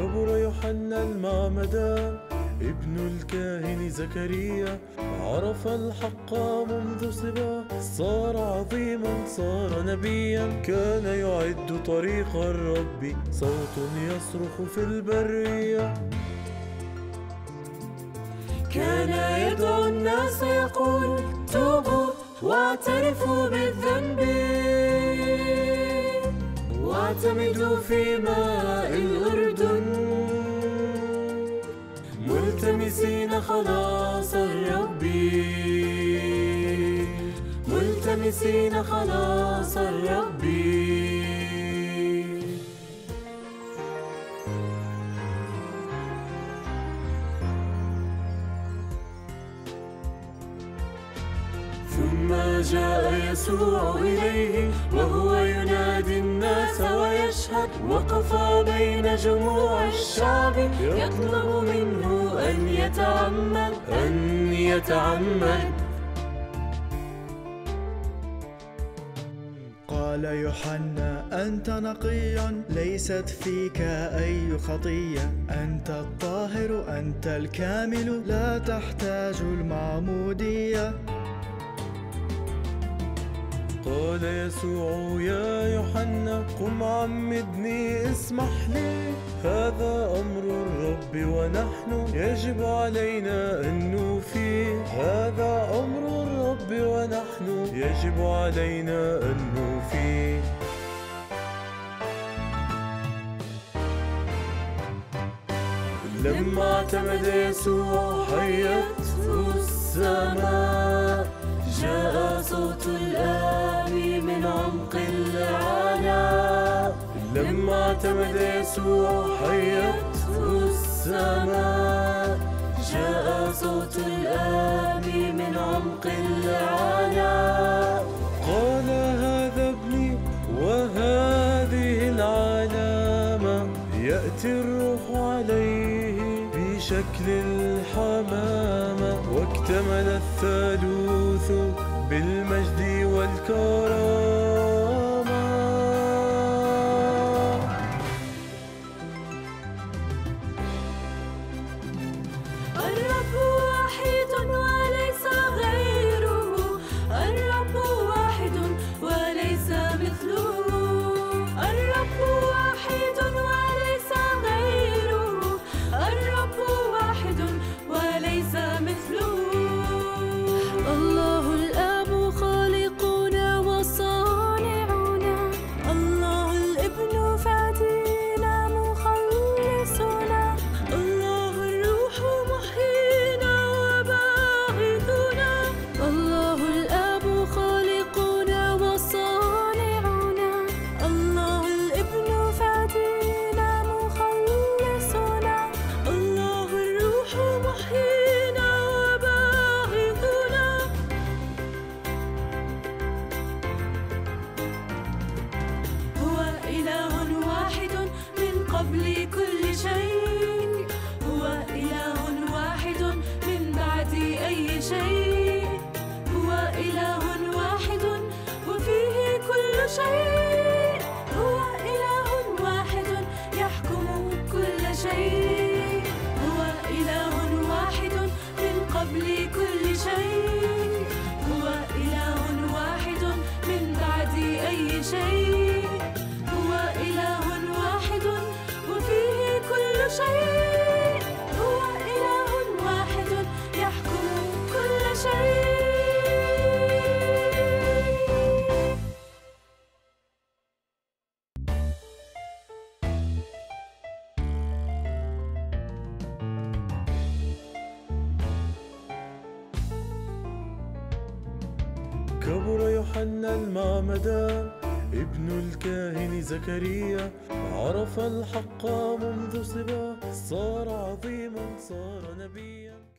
كبر يوحنا المعمدان ابن الكاهن زكريا، عرف الحق منذ صبا، صار عظيما صار نبيا، كان يعد طريق الرب، صوت يصرخ في البرية. كان يدعو الناس يقول توبوا واعترفوا بالذنب، واعتمدوا في ماء الأردن، ملتمسين خلاص الرب، ملتمسين خلاص الرب. ثم جاء يسوع إليه وهو ينادي الناس ويشهد، وقف بين جموع الشعب يطلب منه أن يتعمد. قال يوحنا أنت نقي ليست فيك أي خطية، أنت الطاهر أنت الكامل لا تحتاج المعمودية. قال يسوع يا يوحنا قم عمدني اسمح لي، هذا أمر الرب ونحن يجب علينا أن نوفيه، هذا أمر الرب ونحن يجب علينا أن نوفيه. لما اعتمد يسوع حيته السماء، جاء صوت الآب من عمق العلا. لما اعتمد يسوع حيته السماء، جاء صوت الآب من عمق العلا. قال هذا ابني وهذه العلامة، يأتي الروح عليه بشكل الحمامة، واكتمل الثالوث بالمجد والكرامة. الرب واحد وليس غيره، الرب واحد وليس مثله، الرب واحد وليس غيره، الرب واحد وليس مثله. الله الآب خالقنا وصانعنا، الله الابن فادينا مخلصنا، الله الروح محيينا وباعثنا. الله الآب خالقنا وصانعنا، الله الابن فادينا مخلصنا، الله الروح محيينا وباعثنا. هو إله واحد من قبل كل شيء، هو إله واحد من بعد أي شيء، هو إله واحد وفيه كل شيء، هو إله واحد يحكم كل شيء، هو إله واحد من قبل كل شيء، هو إله واحد من بعد أي شيء، هو إله واحد وفيه كل شيء، هو إله واحد يحكم كل شيء. كبر يوحنا المعمدان ابن الكاهن زكريا، عرف الحق منذ صبا، صار عظيما صار نبيا.